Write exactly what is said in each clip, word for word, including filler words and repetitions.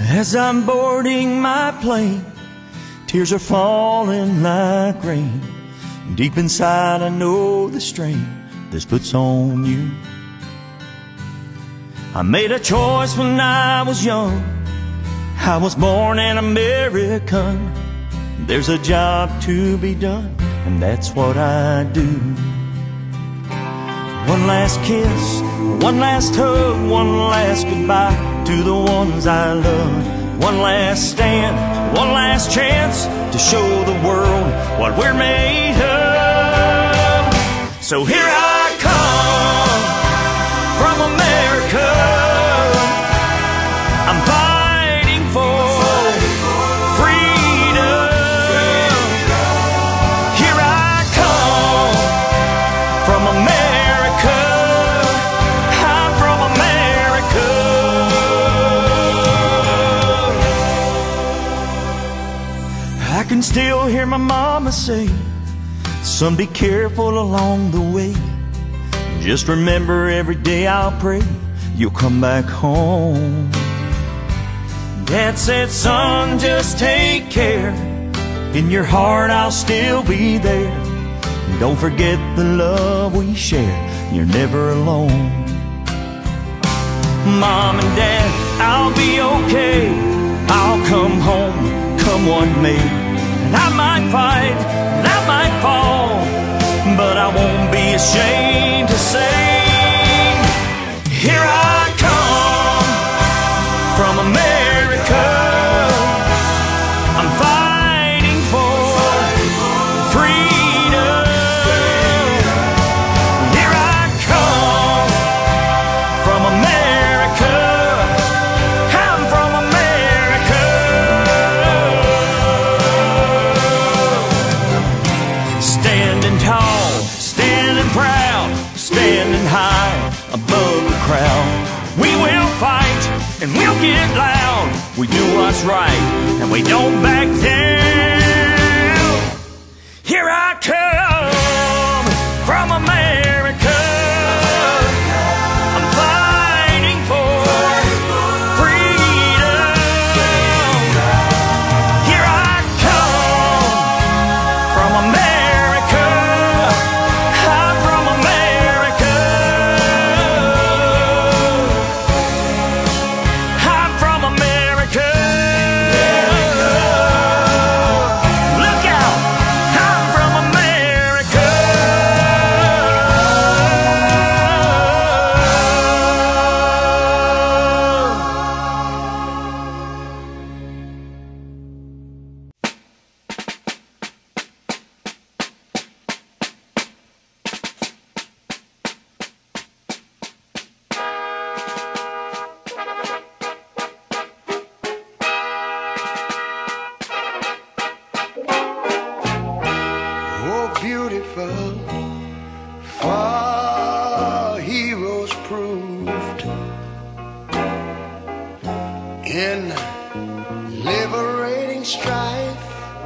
As I'm boarding my plane, tears are falling like rain. Deep inside I know the strain this puts on you. I made a choice when I was young. I was born an American. There's a job to be done, and that's what I do. One last kiss, one last hug, one last goodbye to the ones I love. One last stand, one last chance to show the world what we're made of. So here I come from America. I'm fighting for freedom. Here I come from America. I'm from America. I can still hear my mama say, son, be careful along the way. Just remember every day I'll pray you'll come back home. Dad said, son, just take care. In your heart I'll still be there. Don't forget the love we share. You're never alone. Mom and Dad, I'll be okay. I'll come home, come what may. And I might fight, and I might fall, but I won't be ashamed to say, here I come from America. I'm fighting for freedom. Here I come from America. I'm from America. Standing tall, standing proud, standing high above the crowd. We will fight and we'll get loud. We do what's right and we don't back down. Here I come from America. I'm fighting for freedom. Here I come from America. I'm from America. I'm from America. Look out, I'm from America. Oh, beautiful, far heroes proved in liberating strife.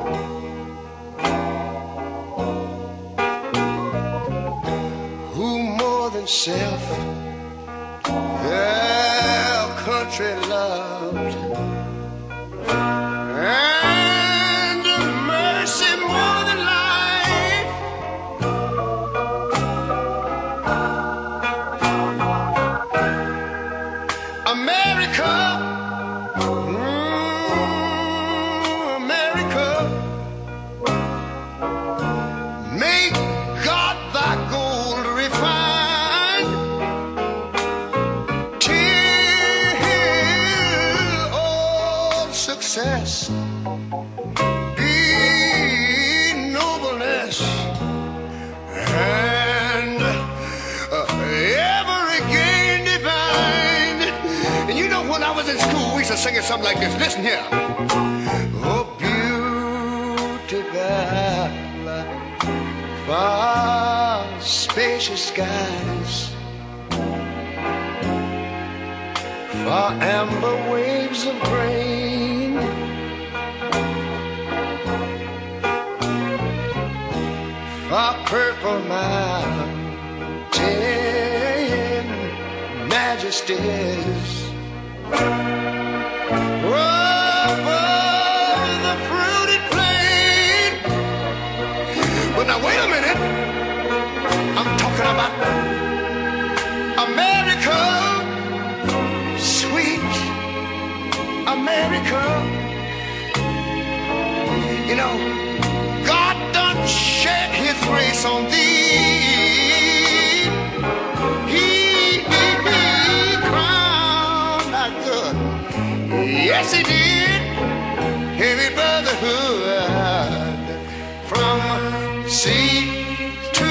Who more than self their country loved, and mercy more than life. America, mm, America, make God thy gold refined, till all success be nobleness, and uh, every gain divine. And you know, when I was in school, we used to sing it something like this. Listen here. Oh, beautiful, far spacious skies, far amber waves of grain, far purple mountain majesties. Whoa. know, God done shed his grace on thee. He, he, he crowned thy good. Yes, he did. Heavy brotherhood from sea to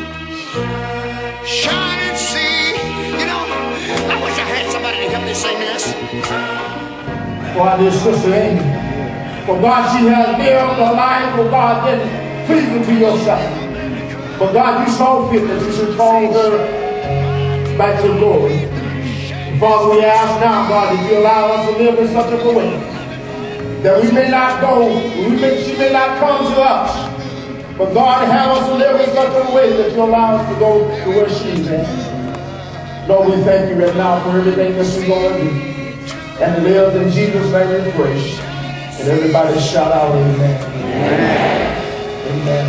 shining sea. You know, I wish I had somebody to help me sing this. For our dear sister Amy. For God, she has lived a life, for God, didn't pleasing to yourself. But God, you saw fit that you should call her back to glory. And Father, we ask now, God, that you allow us to live in such a way that we may not go, we may, she may not come to us. But God, have us to live in such a way that you allow us to go to where she's at. Lord, we thank you right now for everything that you're going to do. And it lives in Jesus' name we pray. And everybody shout out, amen. Amen. Amen.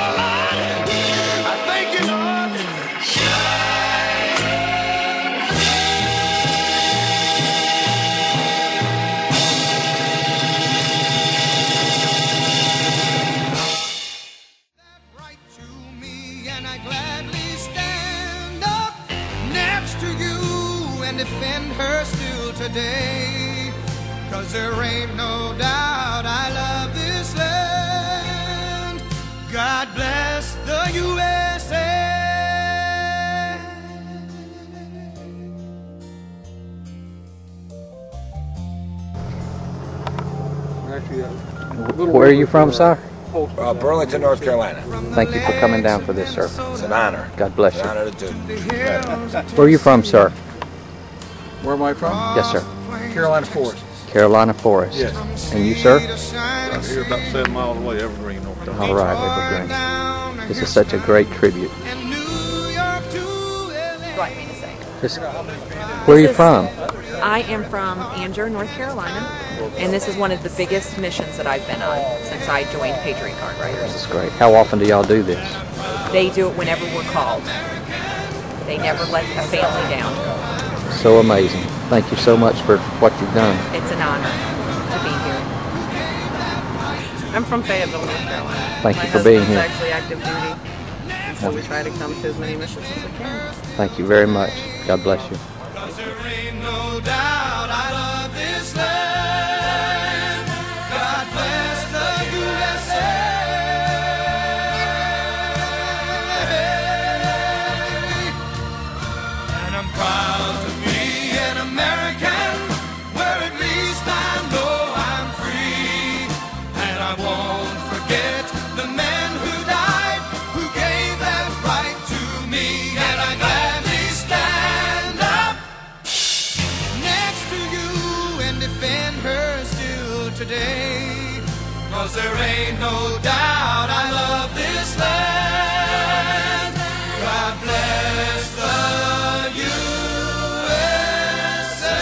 I thank you, Lord. Right to me, and I gladly stand up next to you and defend her still today. 'Cause there ain't no doubt I love this land. God bless the U S A. Where are you from, sir? Uh, Burlington, North Carolina. Thank you for coming down for this, sir. It's an honor. God bless It's an you. honor to do. Where are you from, sir? Where am I from? Yes, sir. Carolina Forest. Carolina Forest. Yes. And you, sir? Right here, about seven miles away, Evergreen, North Carolina. All right, Evergreen. This is such a great tribute. Want me to say? This, where are you from? I am from Angier, North Carolina, and this is one of the biggest missions that I've been on since I joined Patriot Card Writers. This is great. How often do y'all do this? They do it whenever we're called. They never let a family down. So amazing. Thank you so much for what you've done. It's an honor to be here. I'm from Fayetteville, North Carolina. Thank My you for being husband's here. actually active duty, so we try to come to as many missions as we can. Thank you very much. God bless you. Today, 'cause there ain't no doubt I love this land. God bless the U S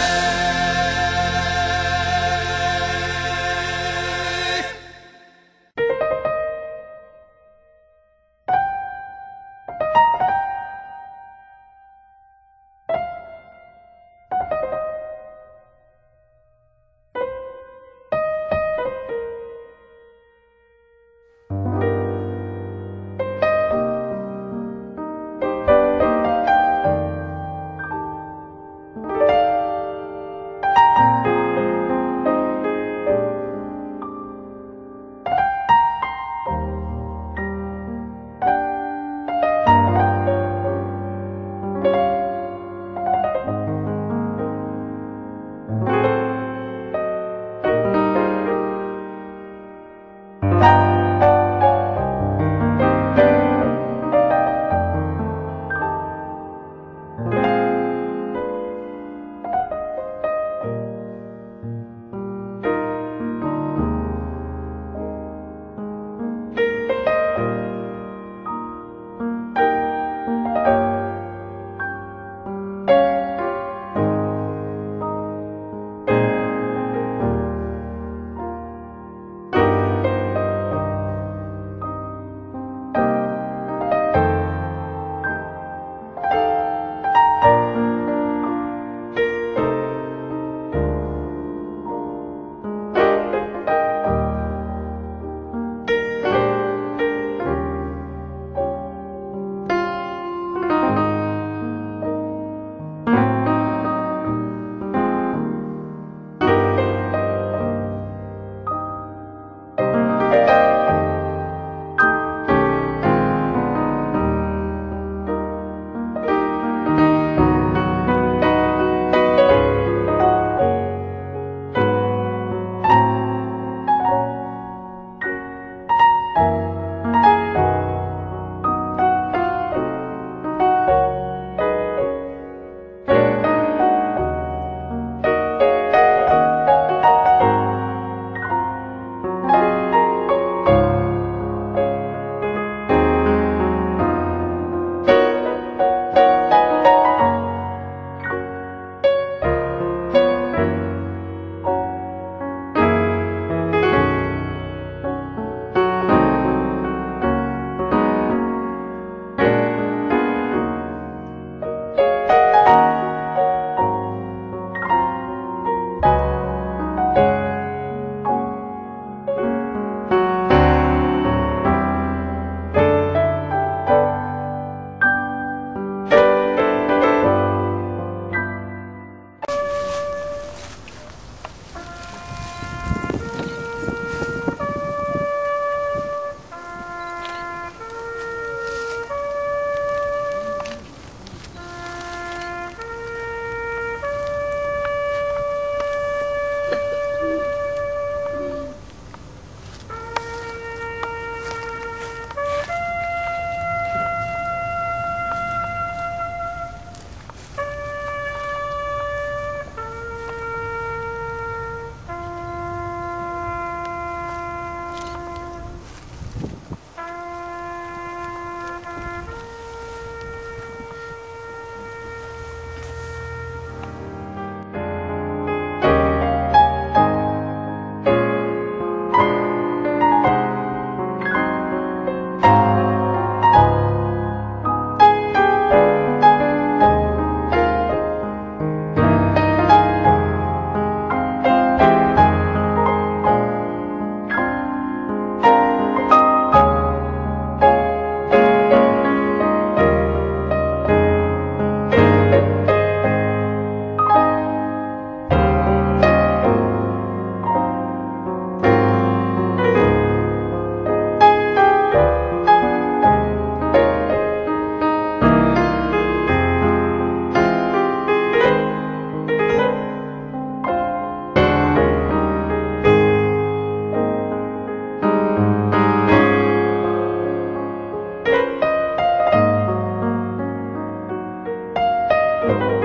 you.